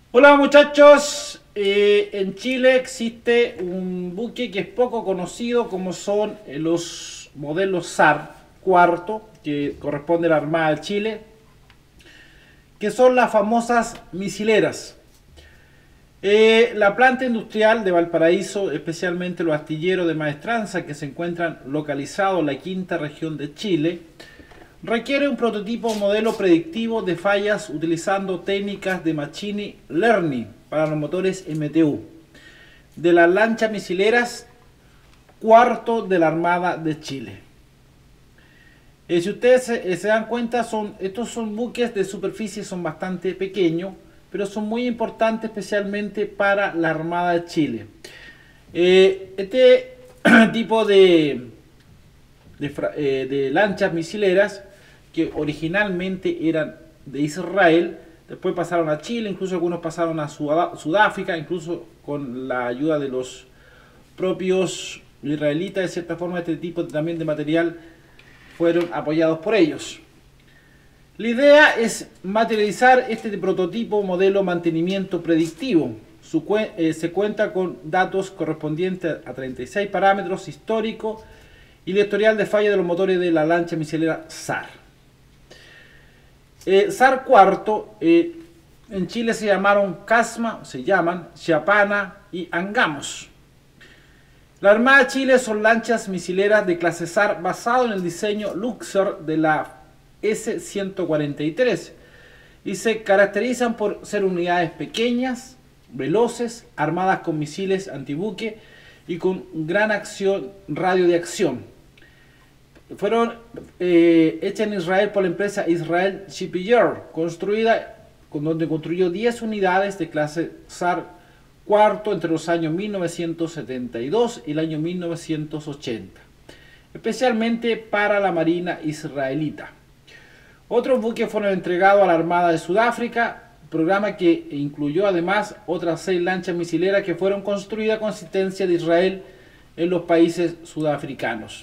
Hola muchachos, en Chile existe un buque que es poco conocido como son los modelos SAR cuarto, que corresponde a la Armada de Chile, que son las famosas misileras. La planta industrial de Valparaíso, especialmente los astilleros de Maestranza que se encuentran localizados en la quinta región de Chile, requiere un prototipo modelo predictivo de fallas utilizando técnicas de Machine Learning para los motores MTU de las lanchas misileras cuarto de la Armada de Chile. Si ustedes se dan cuenta, estos son buques de superficie, son bastante pequeños, pero son muy importantes especialmente para la Armada de Chile. Este tipo de lanchas misileras que originalmente eran de Israel, después pasaron a Chile, incluso algunos pasaron a Sudáfrica, incluso con la ayuda de los propios israelitas, de cierta forma este tipo también de material fueron apoyados por ellos. La idea es materializar este prototipo modelo mantenimiento predictivo. Se cuenta con datos correspondientes a 36 parámetros históricos y el historial de falla de los motores de la lancha misilera SAR. SAR cuarto, en Chile se llamaron CASMA, se llaman Chiapana y Angamos. La Armada de Chile son lanchas misileras de clase SAR basado en el diseño Luxor de la S-143 y se caracterizan por ser unidades pequeñas, veloces, armadas con misiles antibuque y con gran radio de acción. Fueron hechas en Israel por la empresa Israel Shipyard, donde construyó 10 unidades de clase SAR cuarto entre los años 1972 y el año 1980, especialmente para la Marina israelita. Otros buques fueron entregados a la Armada de Sudáfrica, programa que incluyó además otras 6 lanchas misileras que fueron construidas con asistencia de Israel en los países sudafricanos.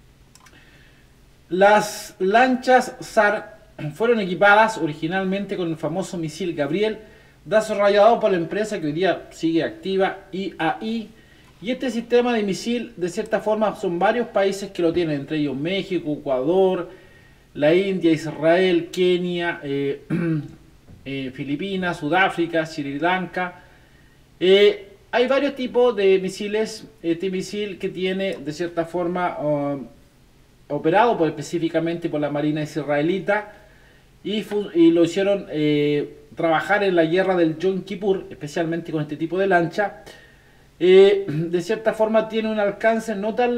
Las lanchas SAR fueron equipadas originalmente con el famoso misil Gabriel, desarrollado por la empresa que hoy día sigue activa, IAI, y este sistema de misil de cierta forma son varios países que lo tienen, entre ellos México, Ecuador, la India, Israel, Kenia, Filipinas, Sudáfrica, Sri Lanka. Hay varios tipos de misiles. Este misil que tiene de cierta forma operado específicamente por la Marina israelita y lo hicieron trabajar en la guerra del Yom Kippur, especialmente con este tipo de lancha. De cierta forma tiene un alcance no tan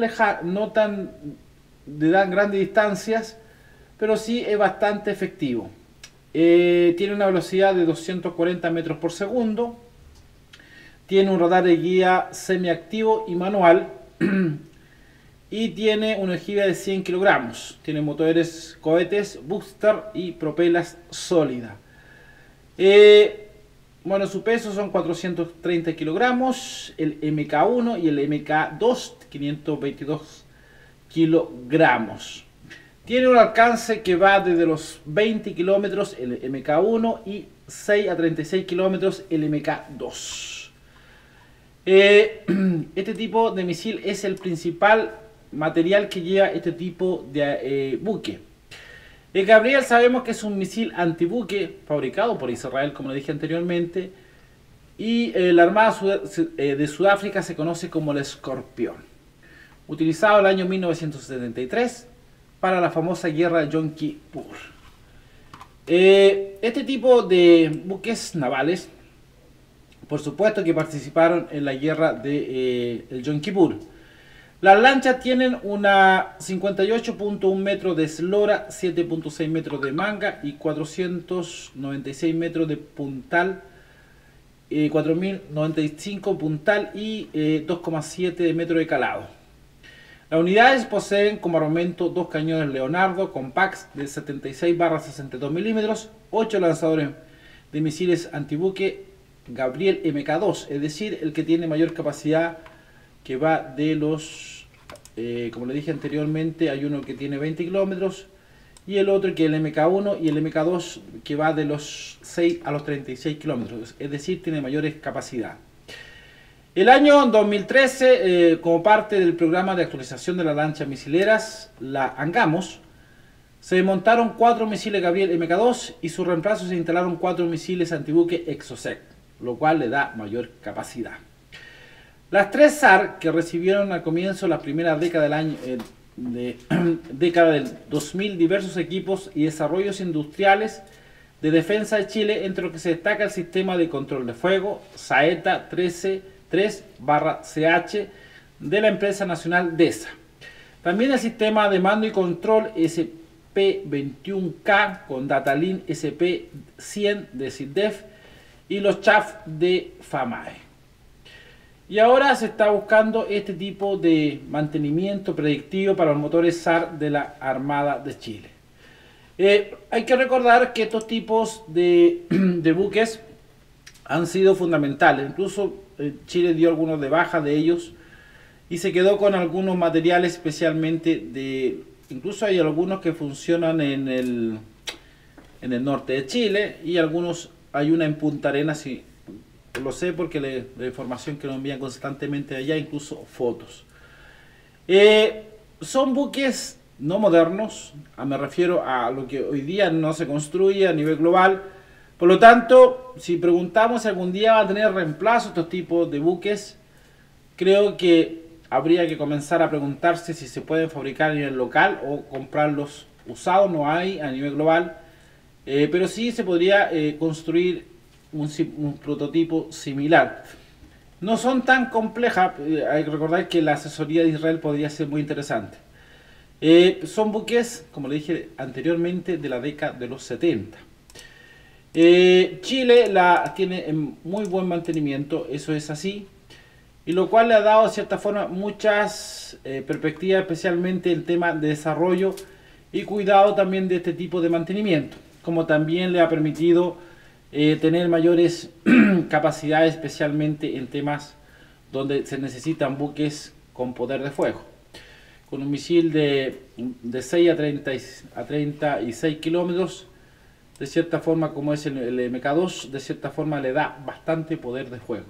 de grandes distancias, pero sí es bastante efectivo. Tiene una velocidad de 240 metros por segundo, tiene un radar de guía semiactivo y manual y tiene una ojiva de 100 kilogramos. Tiene motores, cohetes, booster y propelas sólidas. Bueno, su peso son 430 kilogramos, el MK1 y el MK2 522 kilogramos. Tiene un alcance que va desde los 20 kilómetros el MK1 y 6 a 36 kilómetros el MK2. Este tipo de misil es el principal material que lleva este tipo de buque. El Gabriel sabemos que es un misil antibuque fabricado por Israel, como le dije anteriormente, y la Armada de Sudáfrica se conoce como el Escorpión, utilizado en el año 1973 para la famosa guerra de Yom Kippur. Este tipo de buques navales, por supuesto que participaron en la guerra de Yom Kippur. Las lanchas tienen una 58.1 metros de eslora, 7.6 metros de manga y 496 metros de puntal, 4095 puntal y 2,7 metros de calado. Las unidades poseen como armamento 2 cañones Leonardo Compax de 76/62 milímetros, 8 lanzadores de misiles antibuque Gabriel MK2, es decir, el que tiene mayor capacidad, que va de los, como le dije anteriormente, hay uno que tiene 20 kilómetros y el otro que es el MK1 y el MK2 que va de los 6 a los 36 kilómetros, es decir, tiene mayores capacidad. El año 2013, como parte del programa de actualización de las lanchas misileras, la ANGAMOS, se montaron 4 misiles Gabriel MK2 y su reemplazo se instalaron 4 misiles antibuque Exocet, lo cual le da mayor capacidad. Las 3 SAR que recibieron al comienzo la primera década del año década del 2000 diversos equipos y desarrollos industriales de defensa de Chile, entre los que se destaca el sistema de control de fuego Saeta 13-3/CH de la empresa nacional DESA. También el sistema de mando y control SP21K con Datalin SP100 de SIDDEF y los CHAF de FAMAE. Y ahora se está buscando este tipo de mantenimiento predictivo para los motores SAR de la Armada de Chile. Hay que recordar que estos tipos de buques han sido fundamentales. Incluso Chile dio algunos de baja de ellos y se quedó con algunos materiales, especialmente de... Incluso hay algunos que funcionan en el norte de Chile y algunos, hay una en Punta Arenas, sí, lo sé porque la información que nos envían constantemente allá, incluso fotos. Son buques no modernos, me refiero a lo que hoy día no se construye a nivel global. Por lo tanto, si preguntamos si algún día va a tener reemplazo estos tipos de buques, creo que habría que comenzar a preguntarse si se pueden fabricar a nivel local o comprarlos usados. No hay a nivel global, pero sí se podría construir un prototipo similar. No son tan complejas, hay que recordar que la asesoría de Israel podría ser muy interesante. Son buques, como le dije anteriormente, de la década de los 70. Chile tiene en muy buen mantenimiento, eso es así, y lo cual le ha dado de cierta forma muchas perspectivas, especialmente el tema de desarrollo y cuidado también de este tipo de mantenimiento, como también le ha permitido tener mayores capacidades, especialmente en temas donde se necesitan buques con poder de fuego. Con un misil de 6 a 36 kilómetros, de cierta forma, como es el MK2, de cierta forma le da bastante poder de fuego.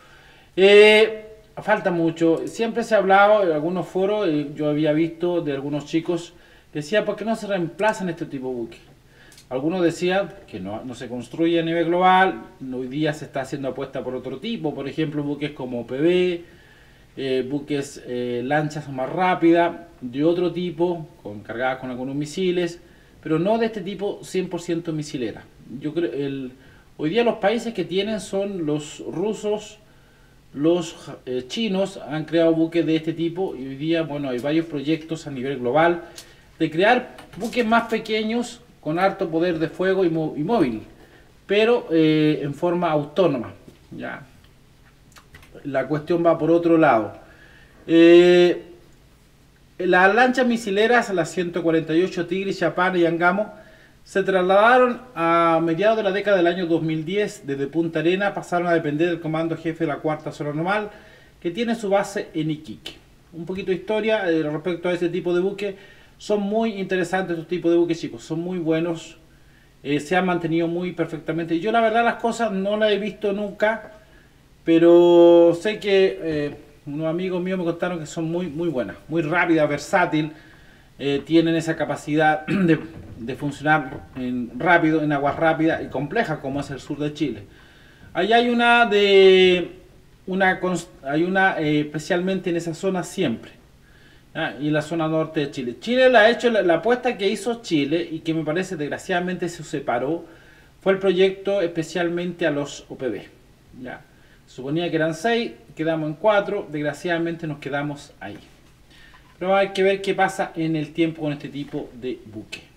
Falta mucho. Siempre se ha hablado en algunos foros, yo había visto de algunos chicos que decían, ¿por qué no se reemplazan este tipo de buques? Algunos decían que no se construye a nivel global, hoy día se está haciendo apuesta por otro tipo, por ejemplo buques como PB, buques lanchas más rápidas, de otro tipo, cargadas con algunos misiles, pero no de este tipo 100% misilera. Yo creo hoy día los países que tienen son los rusos, los chinos han creado buques de este tipo y hoy día, bueno, hay varios proyectos a nivel global de crear buques más pequeños con harto poder de fuego y móvil, pero en forma autónoma. ¿Ya? La cuestión va por otro lado. Las lanchas misileras, las 148 Tigris, Chapana y Angamo, se trasladaron a mediados de la década del año 2010 desde Punta Arenas, pasaron a depender del comando jefe de la cuarta zona normal, que tiene su base en Iquique. Un poquito de historia respecto a ese tipo de buque. Son muy interesantes estos tipos de buques, chicos, son muy buenos, se han mantenido muy perfectamente. Yo la verdad las cosas no las he visto nunca, pero sé que unos amigos míos me contaron que son muy buenas, muy rápidas, versátil, tienen esa capacidad de funcionar rápido, en aguas rápidas y complejas como es el sur de Chile. Allá hay una especialmente en esa zona siempre. Y la zona norte de Chile. Chile la ha hecho, la apuesta que hizo Chile y que me parece desgraciadamente se separó, fue el proyecto especialmente a los OPB. ¿Ya? Suponía que eran 6, quedamos en 4, desgraciadamente nos quedamos ahí. Pero hay que ver qué pasa en el tiempo con este tipo de buque.